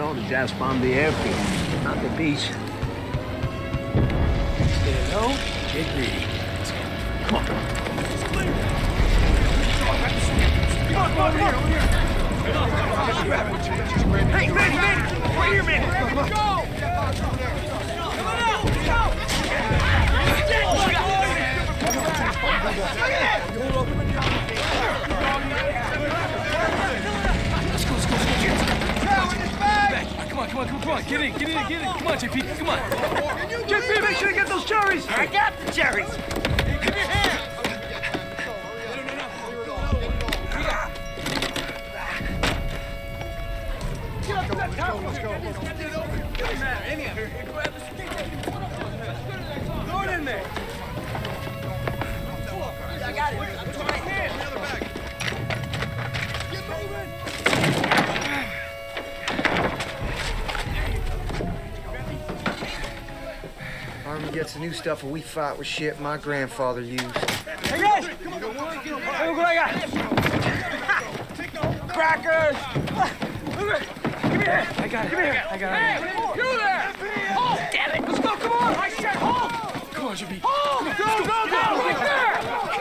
know, the jazz bombed the airfield, not the beach. Stay low, get greedy. Come on. It's clear. Come on, over here. Hey, Manny! Right here, Manny! Go! Come on out! Go! Let's go. Come on. Get in. Come on, JP, come on. JP, make sure you get those cherries. I got the cherries. Give me your hand. Let's go. Doesn't matter, any of it. Throw it in there. I got it. It's my hand. The other bag. Get moving. Army gets the new stuff and we fight with shit my grandfather used. Hey guys! Look what I got! Crackers! Give me here! I got it. I got it. Hey, you there! Hold! Damn it! Let's go, come on! I said hold! Come on, JP. Hold! Go! Right there!